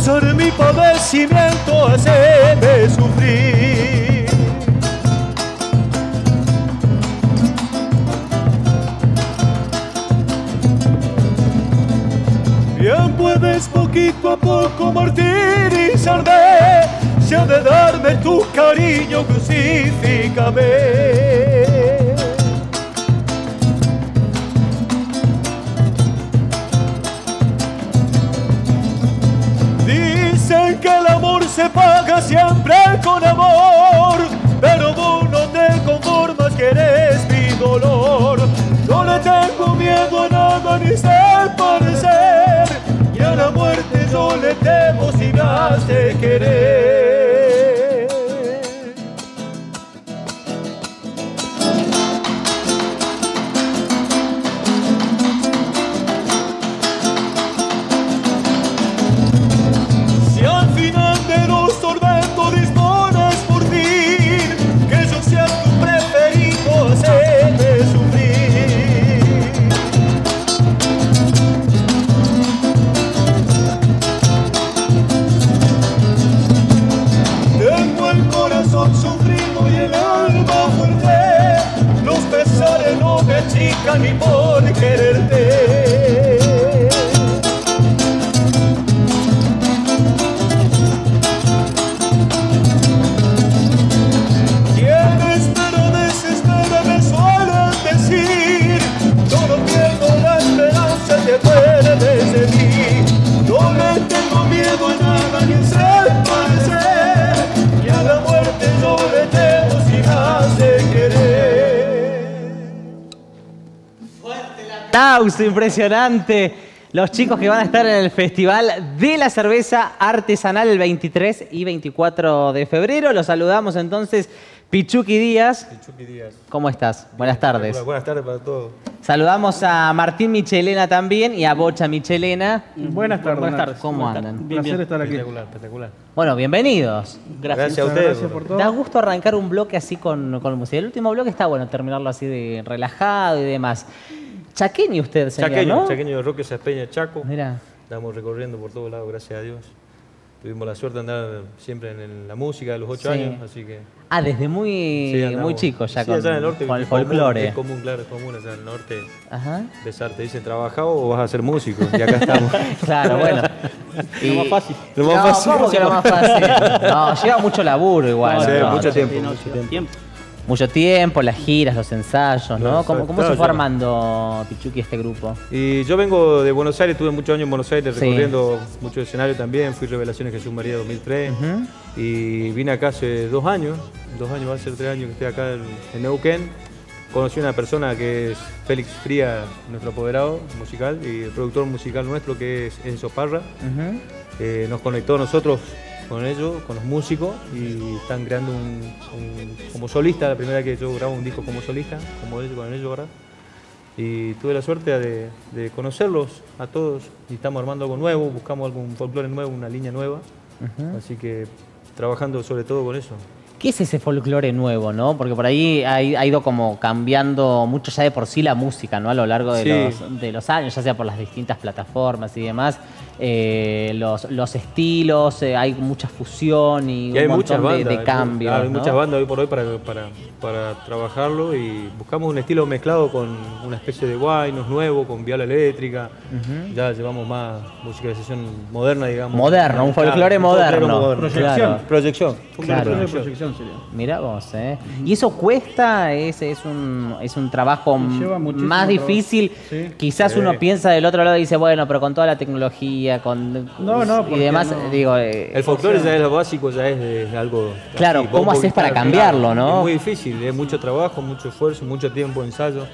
usar mi padecimiento, haceme sufrir. Bien puedes poquito a poco martirizarme, si ha de darme tu cariño, crucifícame. Dicen que el amor se paga siempre con amor, pero vos no te conformas, que eres mi dolor. No le tengo miedo a nada ni sé parecer, y a la muerte yo le temo si me hace querer. Si al final de los tormentos dispones por fin que yo sea tu preferido, haceme sufrir. Tengo el corazón sufrido y el alma fuerte, los pesares no me achican ni por quererte. Quienes pero desespera me suelen decir, yo no pierdo la esperanza, te acuerdes de mí. No le tengo miedo a nada ni sé parecer, y a la muerte yo le temo si me hace querer. Aplauso impresionante. Los chicos que van a estar en el Festival de la Cerveza Artesanal el 23 y 24 de febrero. Los saludamos entonces. Pichuqui Díaz. Pichuqui Díaz. ¿Cómo estás? Buenas tardes. Buenas tardes para todos. Saludamos a Martín Michelena también y a Bocha Michelena. Buenas tardes. Buenas tardes. ¿Cómo andan? Un placer estar aquí. Espectacular, espectacular. Bueno, bienvenidos. Gracias a ustedes. Gracias por todo. Da gusto arrancar un bloque así con música. El último bloque está bueno terminarlo así de relajado y demás. Chaqueño usted, señor, ¿no? Chaqueño de Roque Saspeña, Chaco. Mira. Estamos recorriendo por todos lados, gracias a Dios. Tuvimos la suerte de andar siempre en la música a los 8 Sí. años, así que... Ah, desde muy, sí, andamos. muy chico ya Sí, allá en el norte, con el es común, folclore. Es común, claro, es común allá en el norte. Ajá. Besar, te dicen, ¿trabajado o vas a ser músico? Y acá estamos. Claro, bueno. Lo más fácil. Lo No, más fácil. ¿cómo que lo más fácil? No, lleva mucho laburo igual. Sí, ¿no? mucho tiempo. Mucho tiempo, las giras, los ensayos, ¿no? Los ¿Cómo ensayos, se fue claro. armando, Pichuqui, este grupo? Y yo vengo de Buenos Aires, estuve muchos años en Buenos Aires Sí. recorriendo muchos escenarios también. Fui Revelaciones Jesús María 2003 y vine acá hace 2 años. 2 años, va a ser 3 años que estoy acá en Neuquén. Conocí a una persona que es Félix Fría, nuestro apoderado musical, y el productor musical nuestro que es Enzo Parra. Nos conectó a nosotros con ellos, con los músicos, y están creando como solista, la primera vez que yo grabo un disco como solista, como ellos, con ellos, ¿verdad? Y tuve la suerte de conocerlos a todos y estamos armando algo nuevo, buscamos algún folclore nuevo, una línea nueva, así que trabajando sobre todo con eso. ¿Qué es ese folclore nuevo, no? Porque por ahí ha ido como cambiando mucho ya de por sí la música, ¿no? A lo largo de, Sí. de los años, ya sea por las distintas plataformas y demás. Los estilos, hay mucha fusión y hay un muchas montón bandas, de cambios, hay ¿no? muchas bandas hoy por hoy para trabajarlo y buscamos un estilo mezclado con una especie de guaynos nuevo, con viola eléctrica. Ya llevamos más musicalización moderna, digamos. Moderno, un folclore moderno. Proyección. Claro. Proyección. Claro. De proyección sería. Mirá vos, ¿eh? ¿Y eso cuesta? ¿Es un trabajo Lleva muchísimo más trabajo. difícil? Sí. Quizás Sí. uno piensa del otro lado y dice, bueno, pero con toda la tecnología, No, y porque demás, no. digo... El folclore ya es lo básico, ya es algo... Claro, así, ¿cómo bombo, haces para guitarra, cambiarlo, no? Es muy difícil, es mucho trabajo, mucho esfuerzo, mucho tiempo, ensayo.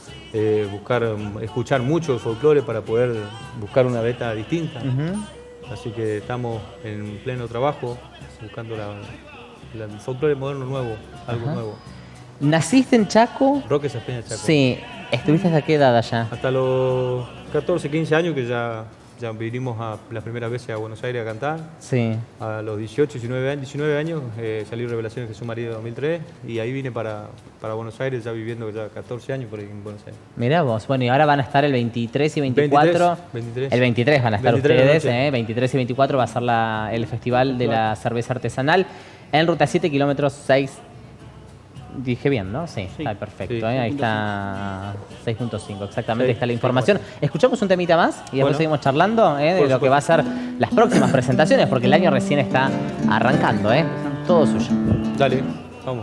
Escuchar mucho el folclore para poder buscar una beta distinta. Así que estamos en pleno trabajo, buscando el folclore moderno nuevo, algo nuevo. ¿Naciste en Chaco? Roque Saspeña, Chaco. Sí. ¿Estuviste hasta qué edad allá? Hasta los 14, 15 años que ya Ya vinimos las primeras veces a Buenos Aires a cantar. Sí. A los 18, 19 años salí Revelaciones Jesús María de 2003 y ahí vine para Buenos Aires, ya viviendo ya 14 años por ahí en Buenos Aires. Mirá vos, bueno, y ahora van a estar el 23 y 24. 23. El 23 van a estar 23 ustedes, 23 y 24 va a ser el Festival de la Cerveza Artesanal en Ruta 7, kilómetros 6. Dije bien, ¿no? Sí, Sí. está perfecto. Sí. Ahí está 6.5, exactamente, Sí, está la información. Escuchamos un temita más y después Bueno. seguimos charlando de Por lo que va a ser las próximas presentaciones, porque el año recién está arrancando, todo suyo. Dale, vamos.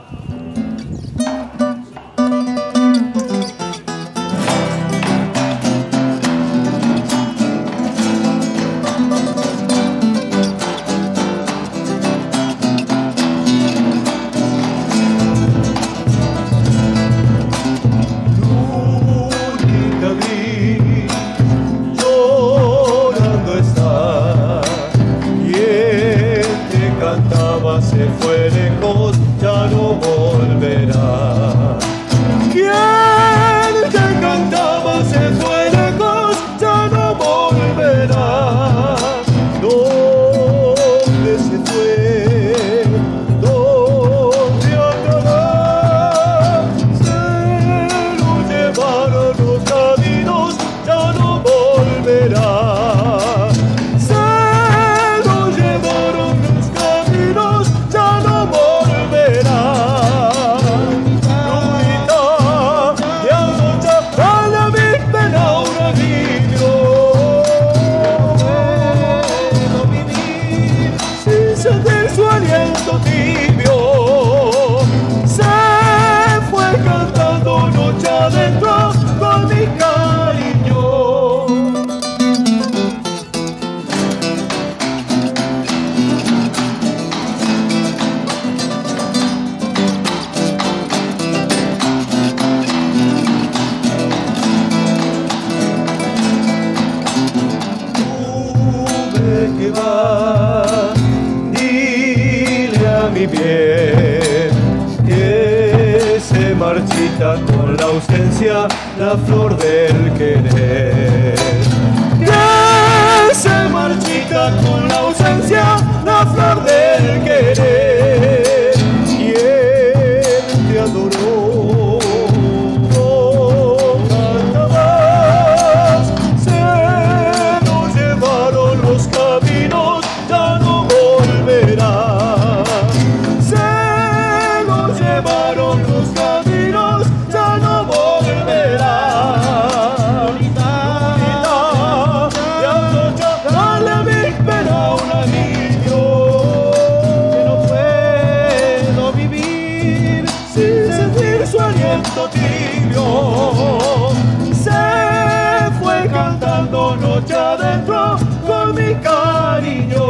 Lunita gris, llorando está, y el que cantaba se fue lejos, ya no volverá. Quien que cantaba se fue lejos, ya no volverá. ¿Dónde se fue? ¿Dónde andará? Se lo llevaron los caminos, ya no volverá. Se lo llevaron los caminos, ya no volverá. Lunita, de anoche a la víspera un alivio. Puedo vivir sin sentir su aliento tibio. Se fue cantando noche adentro con mi cariño. Tuve que va, dile a mi bien que se marchita con la ausencia la flor del querer. Que se marchita con la ausencia la flor del querer. Quien te adoró no cantabas, se lo llevaron los caminos, ya no volverá. Se lo llevaron los caminos, ya no volverá. Lunita, de anoche a la víspera un alivio. Que no puedo vivir sin sentir su aliento tibio. Se fue cantando noche adentro con mi cariño.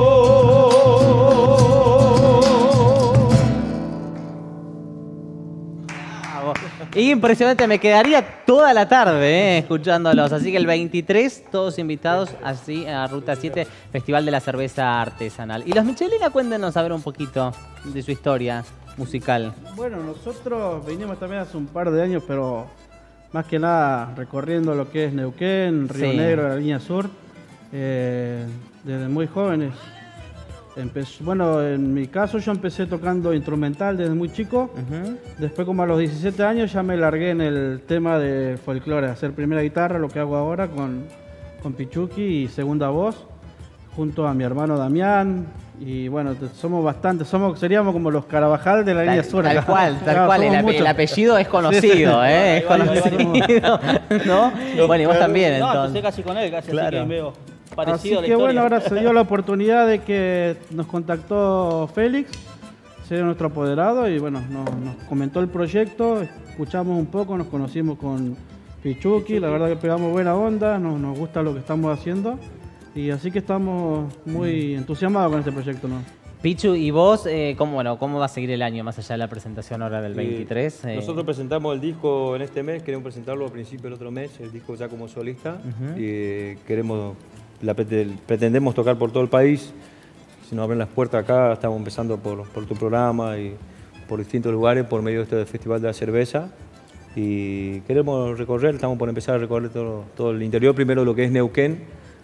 Impresionante, me quedaría toda la tarde escuchándolos. Así que el 23, todos invitados así a Ruta 7, Festival de la Cerveza Artesanal. Y los Michelina, cuéntenos a ver un poquito de su historia musical. Bueno, nosotros vinimos también hace un par de años, pero más que nada recorriendo lo que es Neuquén, Río Sí. Negro, la línea sur, desde muy jóvenes. Bueno, en mi caso yo empecé tocando instrumental desde muy chico. Ujú. Después, como a los 17 años, ya me largué en el tema de folclore, hacer primera guitarra, lo que hago ahora con Pichuqui, y segunda voz, junto a mi hermano Damián. Y bueno, seríamos como los Carabajal de la línea sur. Tal acá. cual, tal Claro, cual. somos El muchos. apellido es conocido, es conocido. ¿No? Bueno, y vos también, No, entonces. empecé casi con él, casi Claro. así que veo Así parecido a la que historia. bueno, ahora se dio la oportunidad de que nos contactó Félix, ser nuestro apoderado, y bueno, nos comentó el proyecto, escuchamos un poco, nos conocimos con Pichuqui, la verdad que pegamos buena onda, nos gusta lo que estamos haciendo, y así que estamos muy entusiasmados con este proyecto, ¿no? Pichu, ¿y vos cómo va a seguir el año más allá de la presentación ahora del 23? Nosotros presentamos el disco en este mes, queremos presentarlo a principio del otro mes, el disco ya como solista. Y pretendemos tocar por todo el país. Si nos abren las puertas acá, estamos empezando por tu programa y por distintos lugares por medio de este Festival de la Cerveza. Y queremos recorrer, estamos por empezar a recorrer todo el interior, primero lo que es Neuquén,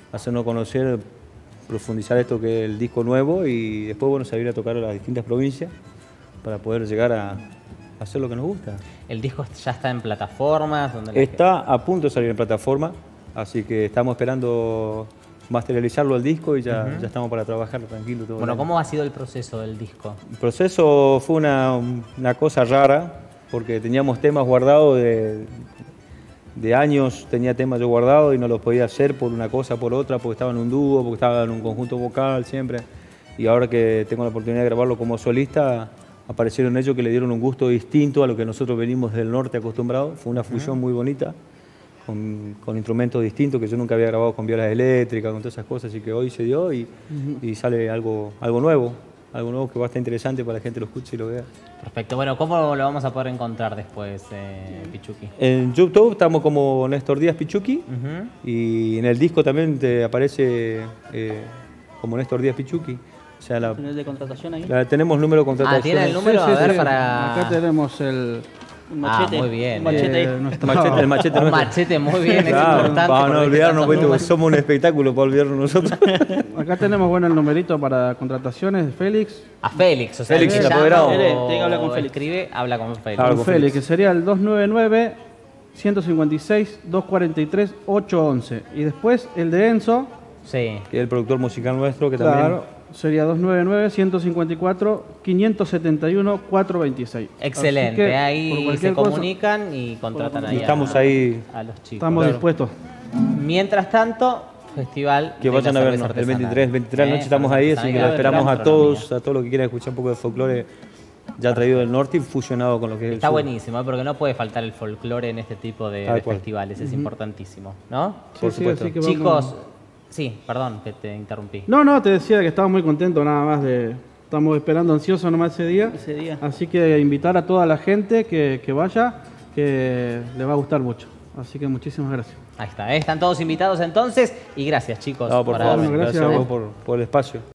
hacernos conocer, profundizar esto que es el disco nuevo y después, bueno, salir a tocar a las distintas provincias para poder llegar a hacer lo que nos gusta. ¿El disco ya está en plataformas? Está a punto de salir en plataforma, así que estamos esperando materializarlo al disco y ya estamos para trabajar tranquilo todo. Bueno, ¿cómo ha sido el proceso del disco? El proceso fue una cosa rara, porque teníamos temas guardados de años, tenía temas yo guardados y no los podía hacer por una cosa, por otra, porque estaba en un dúo, porque estaba en un conjunto vocal siempre. Y ahora que tengo la oportunidad de grabarlo como solista, aparecieron ellos que le dieron un gusto distinto a lo que nosotros venimos del norte acostumbrados. Fue una fusión muy bonita, con instrumentos distintos que yo nunca había grabado con violas eléctricas, con todas esas cosas, así que hoy se dio y sale algo nuevo que va a estar interesante para la gente lo escuche y lo vea. Perfecto. Bueno, ¿cómo lo vamos a poder encontrar después, Pichuqui? En YouTube estamos como Néstor Díaz Pichuqui y en el disco también te aparece como Néstor Díaz Pichuqui. O sea, ¿Tenés de contratación ahí? tenemos número de contratación. ¿Tiene el número? Sí, a ver, sí. para... Acá tenemos el machete. muy bien. Un machete ahí. El machete Un nuestro. machete muy bien, es Claro, importante. para no porque olvidarnos, tantos números. somos un espectáculo para olvidarnos nosotros. Acá tenemos, bueno, el numerito para contrataciones de Félix. A Félix, o sea, Félix, el el que apoderado. llama Tiene que hablar con o Félix. escribe, habla con Félix. Claro. Con con Félix, Félix. que sería el 299-156-243-811. Y después el de Enzo, Sí. Que es el productor musical nuestro, que claro, sería 299-154-571-426. Excelente, Así que, por ahí se cualquier cosa, comunican y contratan ahí estamos ahí. a los chicos. estamos dispuestos. Mientras tanto, festival Que de vayan la a cerveza vernos el artesanal. 23 de la noche estamos ahí, así que Cerveza lo esperamos a gastronomía. todos los que quieran escuchar un poco de folclore ya traído del norte y fusionado con lo que es el Está sur. buenísimo, porque no puede faltar el folclore en este tipo de Tal cual. festivales, es importantísimo, ¿no? Por Sí, supuesto. así que vamos- Chicos, sí, perdón que te interrumpí. No, te decía que estaba muy contento nada más de... Estamos esperando ansioso nomás ese día. Ese día. Así que invitar a toda la gente que vaya, que le va a gustar mucho. Así que muchísimas gracias. Ahí está, están todos invitados entonces y gracias chicos No, por favor, haberme- gracias gracias a a vos. vos por el espacio.